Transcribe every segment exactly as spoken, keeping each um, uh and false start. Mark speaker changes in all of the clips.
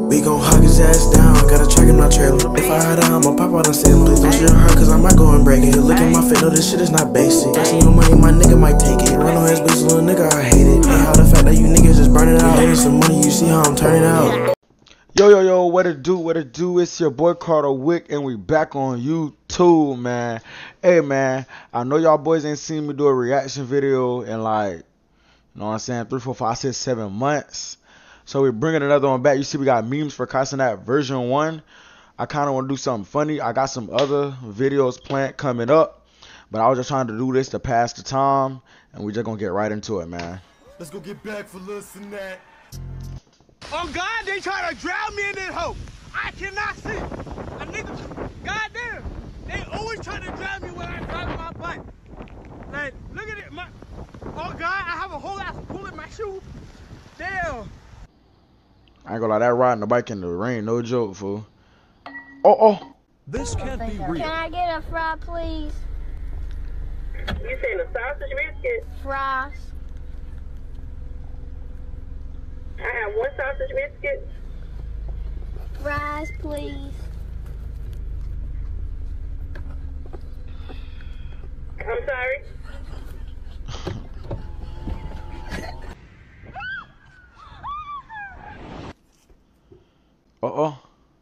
Speaker 1: We gon' hug his ass down, gotta track him my trailer. If I had her, I'ma pop out and say, please don't shoot her, cause I might go and break it. Look at my fit, no, this shit is not basic. Asking your money, my nigga might take it. Run on his bitch, little nigga, I hate it. Ain't how the fact that you niggas just burn it out. Getting some money, you see how I'm turning out.
Speaker 2: Yo, yo, yo, what it do, what it do, it's your boy Carter Wick, and we back on YouTube, man. Hey, man, I know y'all boys ain't seen me do a reaction video in like, you know what I'm saying, three, four, five, six, seven months. So we're bringing another one back. You see we got memes for Castanet version one. I kind of want to do something funny. I got some other videos planned coming up, but I was just trying to do this to pass the time, and we just gonna get right into it, man.
Speaker 3: Let's go get back for listening that.
Speaker 4: Oh God, they trying to drown me in this hole. I cannot see. A nigga, goddamn, they always try to drown me when I drive my bike. Like, look at it, my. Oh God, I have a whole ass pool in my shoe. Damn.
Speaker 2: I ain't gonna lie, that riding the bike in the rain, no joke, fool. Oh, oh.
Speaker 5: This can't be real.
Speaker 6: Can I get a fry, please?
Speaker 7: You saying a sausage biscuit?
Speaker 6: Fries.
Speaker 7: I have one sausage biscuit.
Speaker 6: Fries, please.
Speaker 7: I'm sorry?
Speaker 2: Uh-oh.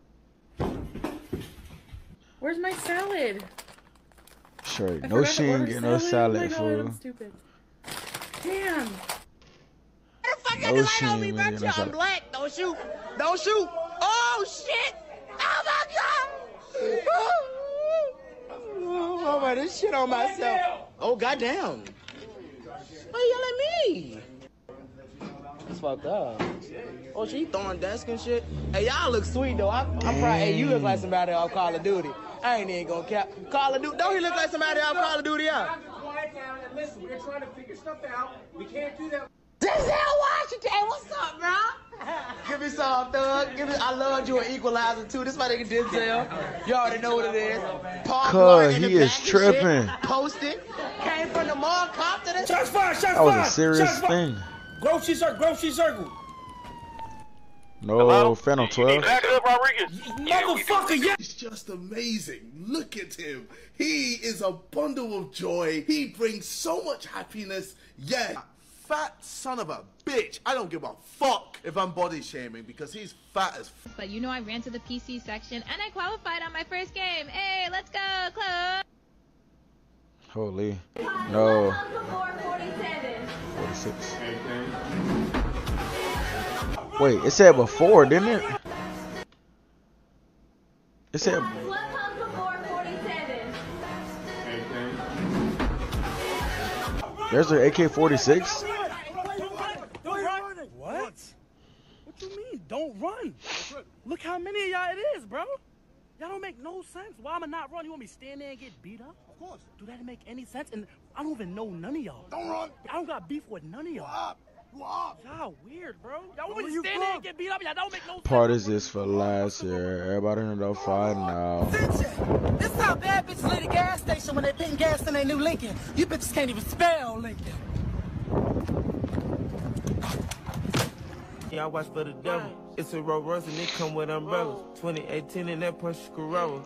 Speaker 8: Where's my salad?
Speaker 2: Sure,
Speaker 8: I
Speaker 2: no,
Speaker 8: forgot
Speaker 2: she
Speaker 8: to
Speaker 2: ain't
Speaker 8: order
Speaker 2: getting no salad,
Speaker 8: oh
Speaker 2: fool.
Speaker 8: I'm stupid. Damn.
Speaker 2: No, she ain't getting no
Speaker 4: I'm
Speaker 2: salad.
Speaker 4: black. Don't shoot. Don't shoot. Oh shit. Oh my God. Oh my, this shit on myself. Oh goddamn. Why you yelling at me? That's fucked up. Oh, she throwing desk and shit. Hey, y'all look sweet though. I, I'm proud. Hey, you look like somebody off Call of Duty. I ain't even gonna cap. Call of Duty. Don't he look like somebody off Call of Duty? Yeah.
Speaker 9: Quiet down and listen. We're trying to figure stuff out. We can't do that.
Speaker 4: Denzel Washington. Hey, what's up, bro? Give me some, thug. Give me. I love you an Equalizer too. This my nigga Denzel. You already know what it is. Park
Speaker 2: Cuz he is tripping.
Speaker 4: Posted. Came from the mall. Compton.
Speaker 9: Shots fired. Shots
Speaker 2: That
Speaker 9: fired.
Speaker 2: was a serious thing.
Speaker 9: Grocery circle. Grocery circle.
Speaker 2: No, Phantom twelve.
Speaker 10: Back it up, Rodriguez.
Speaker 9: Motherfucker, yeah.
Speaker 3: It's just amazing. Look at him. He is a bundle of joy. He brings so much happiness. Yeah. Fat son of a bitch. I don't give a fuck if I'm body shaming because he's fat as f.
Speaker 11: But you know I ran to the P C section and I qualified on my first game. Hey, let's go, club.
Speaker 2: Holy. No. forty-six. Wait, it said before, didn't it? It said. There's an A K forty-six.
Speaker 9: What? What you mean? Don't run. Look how many of y'all it is, bro. Y'all don't make no sense. Why am I not run? You want me to stand there and get beat up? Of course. Do that make any sense? And I don't even know none of y'all. Don't run. I don't got beef with none of y'all. Y'all weird, bro. Y'all want me to stand there and get beat up? Y'all don't make no sense.
Speaker 2: Part is this for last year. Everybody in the fight now.
Speaker 12: This is how bad bitches leave the gas station when they putting gas in their new Lincoln. You bitches can't even spell Lincoln.
Speaker 13: Yeah, I watch for the devil. It's a Rolls Royce and it come with umbrellas. twenty eighteen in that Porsche Carrera.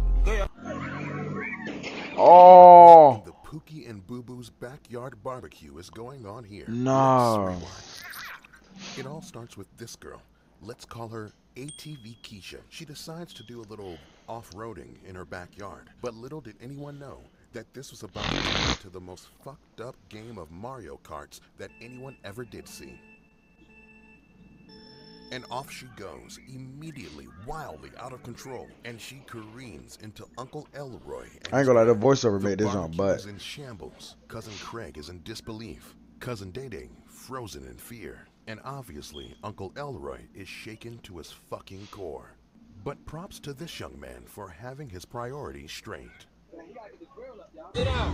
Speaker 2: Oh.
Speaker 14: The Pookie and Boo Boo's backyard barbecue is going on here.
Speaker 2: No.
Speaker 14: It all starts with this girl. Let's call her A T V Keisha. She decides to do a little off-roading in her backyard. But little did anyone know that this was about to turn into the most fucked up game of Mario Karts that anyone ever did see. And off she goes, immediately, wildly out of control, and she careens into Uncle Elroy.
Speaker 2: I ain't gonna lie, the voiceover made this on butt.
Speaker 14: In shambles. Cousin Craig is in disbelief. Cousin Day-Day frozen in fear. And obviously, Uncle Elroy is shaken to his fucking core. But props to this young man for having his priorities straight.
Speaker 15: Sit down.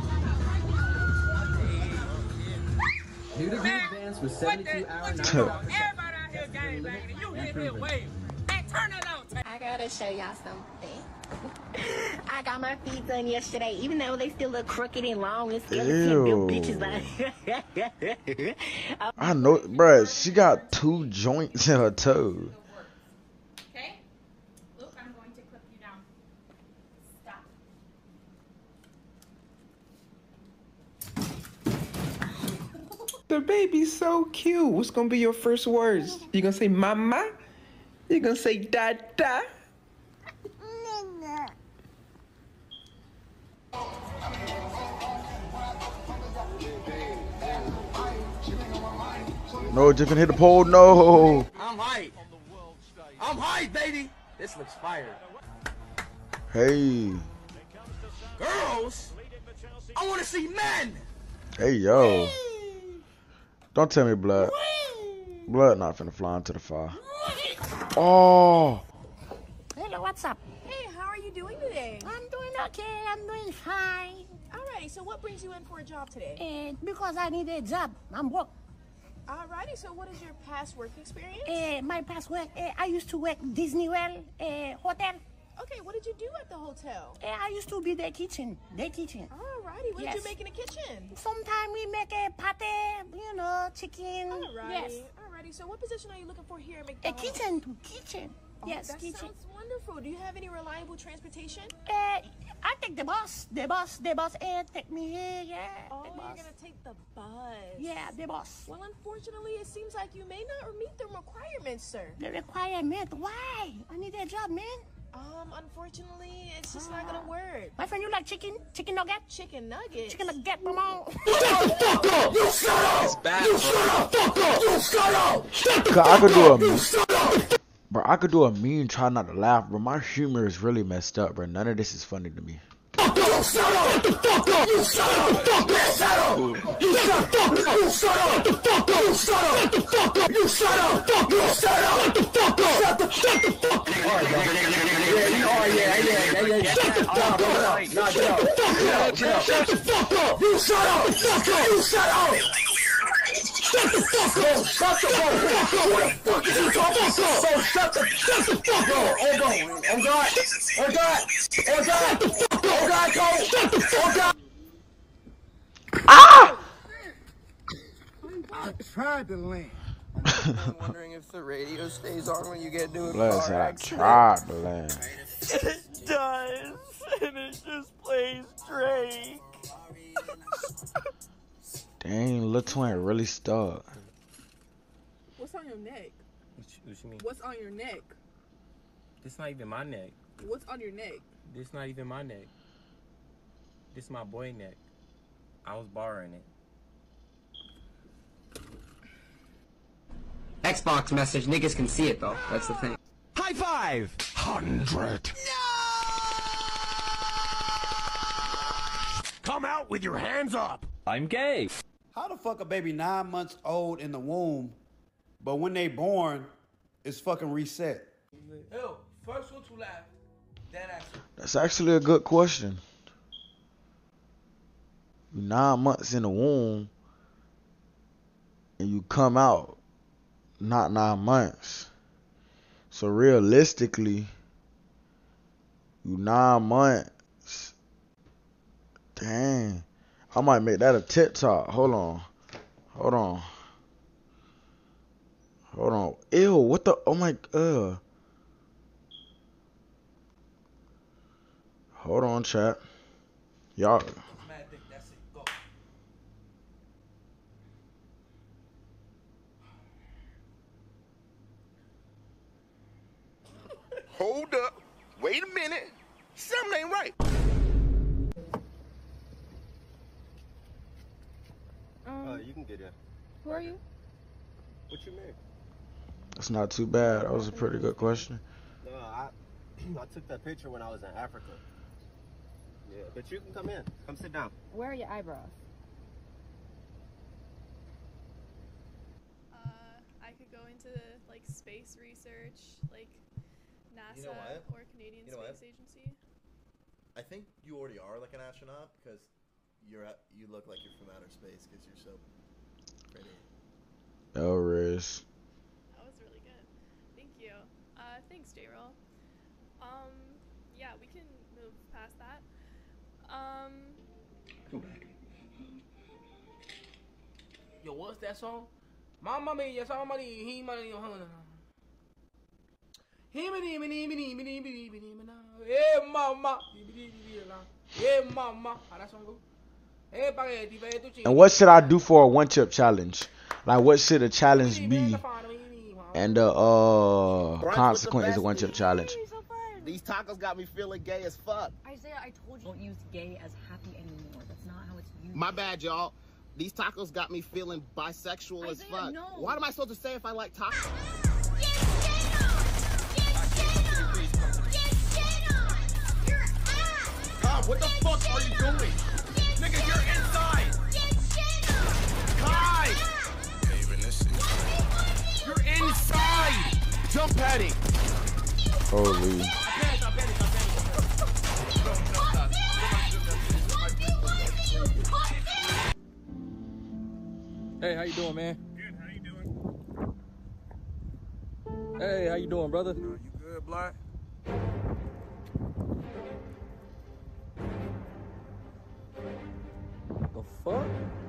Speaker 15: New to group dance with seventy-two hour
Speaker 12: Everybody out here gang banging. You hit here wave. Hey, turn it on.
Speaker 6: I gotta show y'all something. I got my feet done yesterday, even though they still look crooked and long and skeleton built bitches like
Speaker 2: I know, bruh, she got two joints in her toe.
Speaker 5: The baby's so cute. What's gonna be your first words? You gonna say mama? You gonna say dada?
Speaker 2: No, Jiffin hit the pole. No.
Speaker 4: I'm hype. I'm hype, baby. This looks fire.
Speaker 2: Hey.
Speaker 4: Girls, I want to see men.
Speaker 2: Hey, yo. Don't tell me blood. Blood not finna fly into the fire. Oh.
Speaker 10: Hello, what's up?
Speaker 16: Hey, how are you doing today?
Speaker 10: I'm doing okay. I'm doing fine.
Speaker 16: Alrighty, so what brings you in for a job today?
Speaker 10: Uh, because I need a job. I'm broke.
Speaker 16: Alrighty, so what is your past work experience?
Speaker 10: Uh, my past work, uh, I used to work Disney World uh, Hotel.
Speaker 16: Okay, what did you do at the hotel?
Speaker 10: Uh, I used to be the kitchen, the kitchen.
Speaker 16: Alrighty, what
Speaker 10: yes.
Speaker 16: did you make in the kitchen?
Speaker 10: Sometimes we make a pate, you know, chicken.
Speaker 16: Alrighty,
Speaker 10: yes.
Speaker 16: alrighty. So what position are you looking for here at
Speaker 10: A
Speaker 16: McDonald's?
Speaker 10: kitchen, kitchen.
Speaker 16: Oh,
Speaker 10: yes,
Speaker 16: that
Speaker 10: kitchen.
Speaker 16: sounds wonderful. Do you have any reliable transportation?
Speaker 10: Uh, I take the bus, the bus, the bus, and take me here, yeah.
Speaker 16: Oh, you're gonna take the bus.
Speaker 10: Yeah, the bus.
Speaker 16: Well, unfortunately, it seems like you may not meet the requirements, sir.
Speaker 10: The requirement? Why? I need a job, man.
Speaker 16: Um, unfortunately, it's just not gonna work.
Speaker 10: My friend, you like chicken? Chicken nugget?
Speaker 16: Chicken nugget?
Speaker 10: Chicken nugget, mama.
Speaker 4: You shut up! You shut up! It's bad, you shut up! Fuck up! You shut up! Shut the
Speaker 2: Cause I could do a
Speaker 4: you shut up!
Speaker 2: Bro, I could do a mean try not to laugh, bro. My humor is really messed up, bro. None of this is funny to me.
Speaker 4: Fuck up! You shut up! The fuck up! You shut up! Fuck man, shut up! You shut up! You shut up! The fuck up! You shut up! The fuck up! You shut up! Fuck you shut up! The fuck up! Shut the shut the fuck up! Oh yeah, yeah, yeah, yeah, yeah. Shut the fuck up! Nah, get out! Get out! Get out! Shut the fuck up! You shut up! Fuck up! You shut up! Shut the fuck up! Shut the fuck up! What the fuck is you talking about? So shut the shut the fuck up! Oh God! Oh God! Oh God! Oh God! Oh God! Cole! Oh God!
Speaker 2: Ah!
Speaker 17: I tried to land.
Speaker 18: I'm wondering if the radio stays on when you get doing
Speaker 2: Blood said I
Speaker 18: accident.
Speaker 2: tried to land.
Speaker 18: It does, and it just plays Drake.
Speaker 2: Dang, Lil Twin really stuck.
Speaker 8: What's on your neck?
Speaker 19: What you, what you mean?
Speaker 8: What's on your neck?
Speaker 19: This not even my neck.
Speaker 8: What's on your neck?
Speaker 19: This not even my neck. This my boy neck. I was borrowing it.
Speaker 20: Xbox message, niggas can see it though. That's the thing.
Speaker 21: High five!
Speaker 14: Hundred.
Speaker 21: Come out with your hands up!
Speaker 22: I'm gay.
Speaker 23: How the fuck a baby nine months old in the womb, but when they born, it's fucking reset?
Speaker 4: Yo, first one to laugh. That answer.
Speaker 2: That's actually a good question. You nine months in the womb, and you come out not nine months. So realistically, you nine months. Dang. I might make that a TikTok. Hold on. Hold on. Hold on. Ew, what the? Oh my, uh. Hold on, chat. Y'all.
Speaker 3: Hold up. Wait a minute. Something ain't right.
Speaker 24: Um,
Speaker 19: Uh, you can get in.
Speaker 24: who are you?
Speaker 19: What you mean?
Speaker 2: That's not too bad. That was a pretty good question.
Speaker 19: No, I I took that picture when I was in Africa. Yeah, but you can come in. Come sit down.
Speaker 24: Where are your eyebrows?
Speaker 25: Uh, I could go into like space research, like NASA
Speaker 26: You know what?
Speaker 25: or Canadian
Speaker 26: You know what?
Speaker 25: Space Agency.
Speaker 26: I think you already are like an astronaut because you're at, you look like you're from outer space because you're so pretty.
Speaker 2: Oh, Riz.
Speaker 25: That was really good. Thank you. Uh, thanks, J-Roll. Um, yeah, we can move past that. Um,
Speaker 4: Go back. Yo, what's that song? Mama mia, somebody, he money, he many, many, many, many, many, many, hey mama, hey mama. How that song go?
Speaker 2: And what should I do for a one chip challenge? Like, what should a challenge be? And the uh, consequence is a one chip challenge.
Speaker 4: These tacos got me feeling gay as fuck.
Speaker 24: Isaiah, I told you don't use gay as happy anymore. That's not how it's used.
Speaker 4: My bad, y'all. These tacos got me feeling bisexual Isaiah, as fuck. No. What am I supposed to say if I like tacos?
Speaker 21: God, what the fuck are you doing? Nigga, you're inside! Kai! You're inside! Jump padding!
Speaker 2: Holy.
Speaker 1: Hey, how you doing, man?
Speaker 21: Good, how you doing?
Speaker 1: Hey, how you doing, brother?
Speaker 21: Uh, you good, Black?
Speaker 1: The fuck?
Speaker 7: Alright,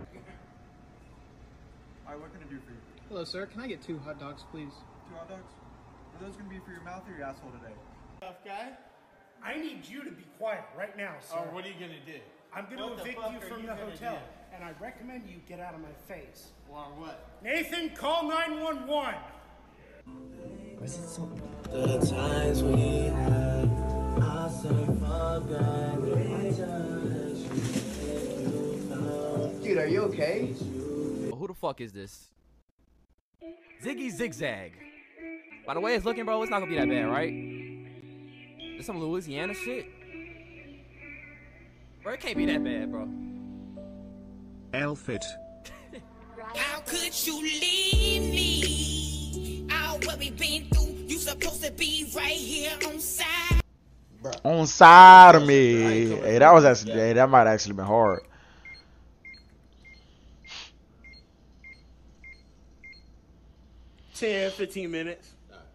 Speaker 7: what can I do for you?
Speaker 9: Hello, sir. Can I get two hot dogs, please?
Speaker 7: Two hot dogs? Are those gonna be for your mouth or your asshole today?
Speaker 21: Tough guy?
Speaker 11: I need you to be quiet right now, sir.
Speaker 21: Oh, what are you gonna do?
Speaker 11: I'm gonna
Speaker 21: What the
Speaker 11: evict
Speaker 21: fuck
Speaker 11: you
Speaker 21: are
Speaker 11: from
Speaker 21: you
Speaker 11: the
Speaker 21: gonna
Speaker 11: hotel,
Speaker 21: do?
Speaker 11: and I recommend you get out of my face.
Speaker 21: Or what?
Speaker 11: Nathan, call nine one one.
Speaker 17: The times we had, I say fuck that.
Speaker 22: Dude, are you okay?
Speaker 27: Oh, who the fuck is this? Ziggy Zigzag. By the way it's looking, bro, it's not gonna be that bad, right? This some Louisiana shit? Bro, it can't be that bad, bro.
Speaker 21: Elfit.
Speaker 12: How could you leave me? All what we been through, you supposed to be right here on side.
Speaker 2: On side of me. Hey, that was actually, hey, that might actually been hard.
Speaker 4: ten, fifteen minutes.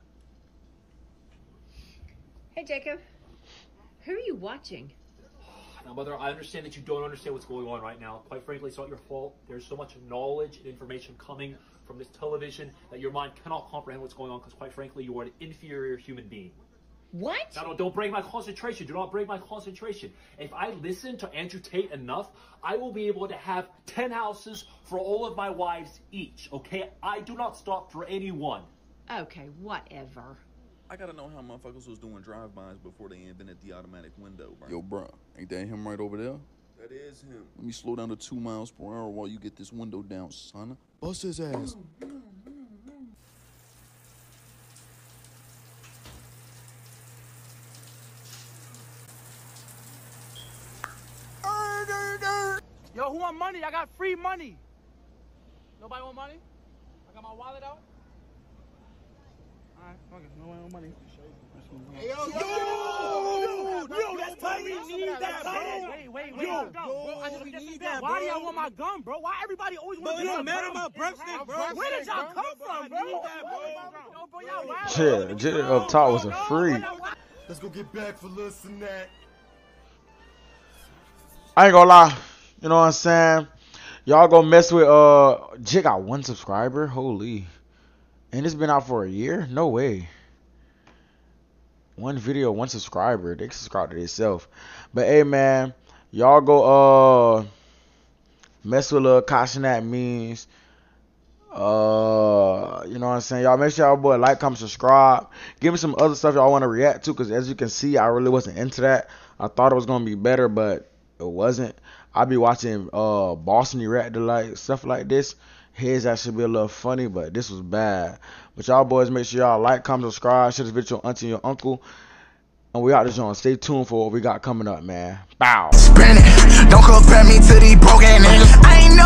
Speaker 24: Hey, Jacob. Who are you watching?
Speaker 28: Now, Mother, I understand that you don't understand what's going on right now. Quite frankly, it's not your fault. There's so much knowledge and information coming from this television that your mind cannot comprehend what's going on because, quite frankly, you are an inferior human being.
Speaker 24: What?
Speaker 28: Now, don't, don't break my concentration. Do not break my concentration. If I listen to Andrew Tate enough, I will be able to have ten houses for all of my wives each, okay? I do not stop for anyone.
Speaker 24: Okay, whatever.
Speaker 29: I gotta know how motherfuckers was doing drive-bys before they invented the automatic window, bro.
Speaker 30: Yo, bro, ain't that him right over there?
Speaker 29: That is him.
Speaker 30: Let me slow down to two miles per hour while you get this window down, son. Bust his ass.
Speaker 12: Yo, who want money? I got free money. Nobody want money? I got my wallet out. Alright, fuck it. Nobody want money. Hey, yo, yo, yo, yo, that's tight. We need that, bro. Wait, wait, wait. Yo, bro, I just we need that, bro. Why do y'all want my gun, bro? Why everybody always want to get my gun? My breaststick, bro. Where did y'all come from, bro? Yo, bro, y'all wild.
Speaker 2: Shit, Jit up top was a freak.
Speaker 21: Let's go get back for listening that.
Speaker 2: I ain't gonna lie. You know what I'm saying? Y'all go mess with, uh, Jit got one subscriber? Holy. And it's been out for a year? No way. One video, one subscriber. They subscribe to themselves. But hey, man, y'all go uh mess with little Kashanat memes. Uh, you know what I'm saying? Y'all make sure y'all boy like, comment, subscribe. Give me some other stuff y'all want to react to, because as you can see, I really wasn't into that. I thought it was gonna be better, but it wasn't. I be watching uh Boston react to like stuff like this. His actually be a little funny, but this was bad. But y'all boys, make sure y'all like, comment, subscribe, share this video to your auntie and your uncle. And we out this joint. Stay tuned for what we got coming up, man. Bow.
Speaker 12: Don't compare me to these broken niggas. I ain't